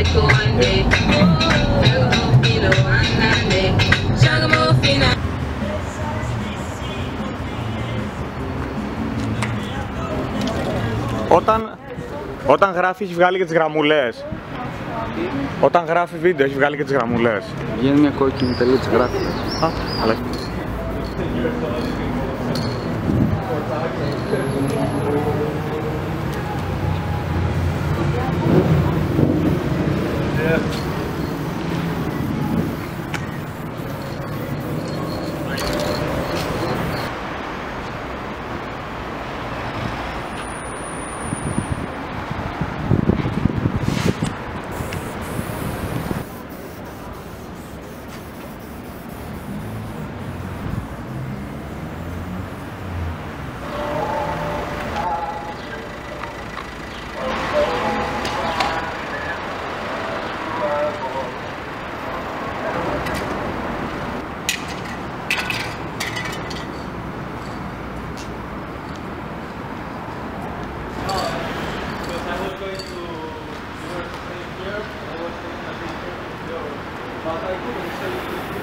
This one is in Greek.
Όταν γράφει έχει βγάλει και τις γραμμούλες. Όταν γράφει βίντεο έχει βγάλει και τις γραμμούλες. Βγαίνει μια κόκκινη τελίτσα, γράφει. Α, αλλά... But I couldn't say